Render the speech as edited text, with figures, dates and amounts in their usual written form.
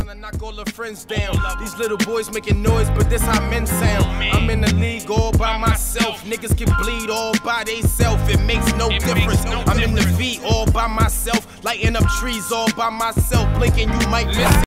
tryna knock all the friends down. These little boys making noise, but this how men sound. I'm in the league all by myself. Niggas can bleed all by theyself. It makes no difference. I'm in the V all by myself. Lighting up trees all by myself. Blinking, you might miss it.